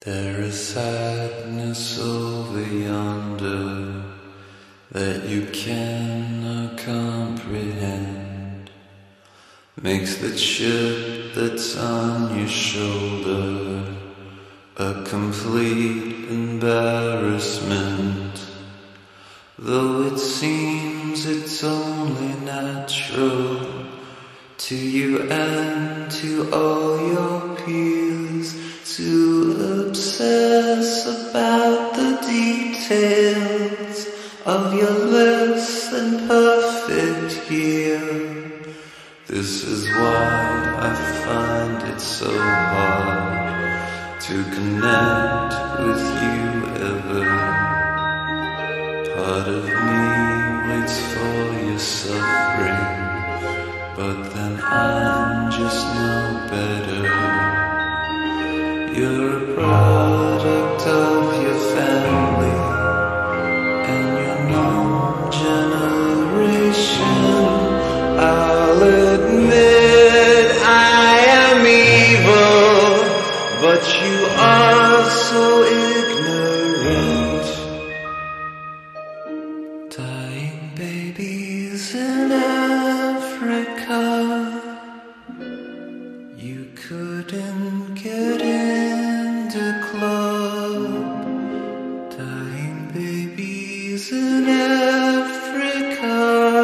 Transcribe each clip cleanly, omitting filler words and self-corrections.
There is sadness over yonder that you cannot comprehend, makes the chip that's on your shoulder a complete embarrassment. Though it seems it's only natural to you and to all your peers to obsess about the details of your less than perfect year. This is why I find it so hard to connect with you ever. Part of me waits for your suffering, but then I'm just no better. You're a product of your family and your non-generation. I'll admit I am evil, but you are so ignorant. Dying babies in Africa, you couldn't get in the club. Dying babies in Africa,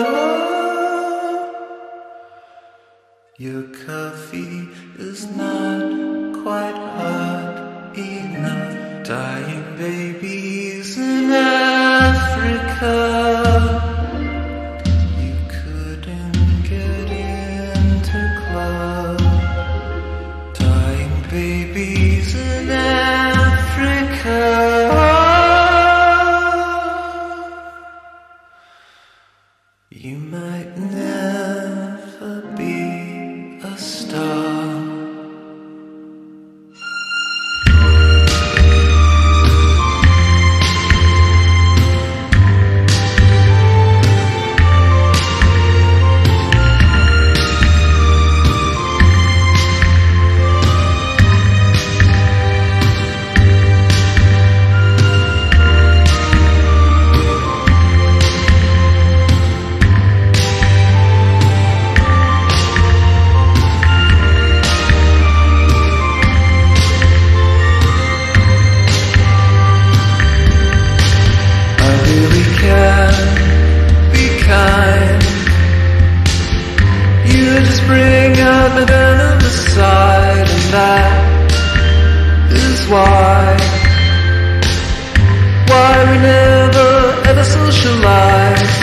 your coffee is not quite hot enough. Dying babies in Africa, you couldn't get into club. Dying babies in Africa, you might never be a star. You just bring out the venomous side, and that is why we never ever socialize.